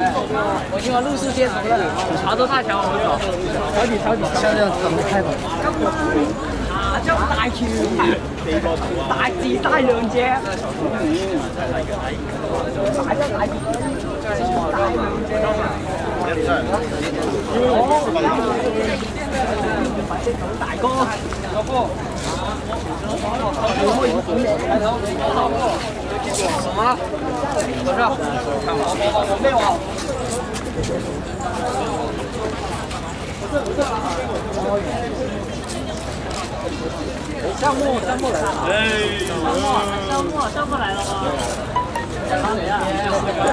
我今晚露宿街头了，潮州大桥我们走，超级，现在怎么开门？啥叫大桥？大吉大人街。啥叫大吉？大人街。大哥，老婆。什么？不是，我没有啊。项目来了。项目来了吗？